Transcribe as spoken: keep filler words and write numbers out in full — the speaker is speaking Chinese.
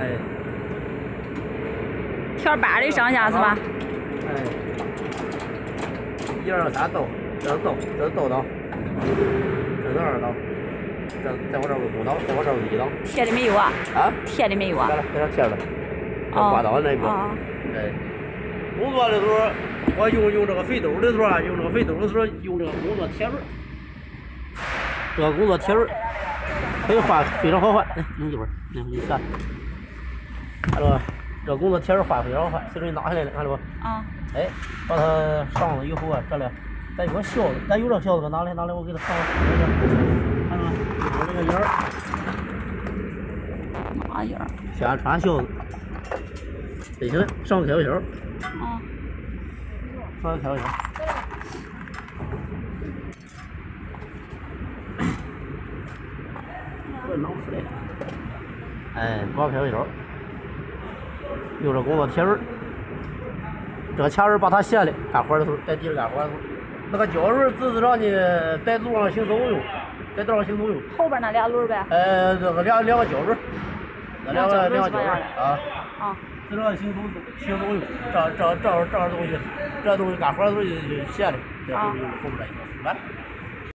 哎， 条八的上下是吧？ 哎，一二三豆，这是豆，这是豆刀，这是二刀，这在我这儿是五刀，在我这儿是一刀。 贴的没有啊？ 啊？ 贴的没有啊？ 来了，给它贴了。 哦。 刮刀那个。 哦。 哎。工作的时候，我用用这个肥豆的时候啊，用这个肥豆的时候用这个工作铁轮。这个工作铁轮可以画非常好画。来，弄一会儿，来你看，看着吧？这个工作铁轮画非常快，随着你拿下来了，看着不？ 啊。哎， 把它上了以后啊，这里咱有个销子，咱有这销子，拿来拿来，我给它上。看着吗？有这个眼儿。 哪眼儿？ 先穿销子。背起来，上个开小。 啊。 上个开小。这弄出来。哎，把开小。用这工作铁轮，这个前轮把它卸了，干活的时候在地上干活的时候，那个胶轮只是让你在路上行走用，在道上行走用。 后边那俩轮呗？ 呃，这个两两个胶轮，那两个两个胶轮啊。 啊。 这个行走行走用，这这这这东西，这东西干活的时候就就卸了，这东西就后边来一个，完。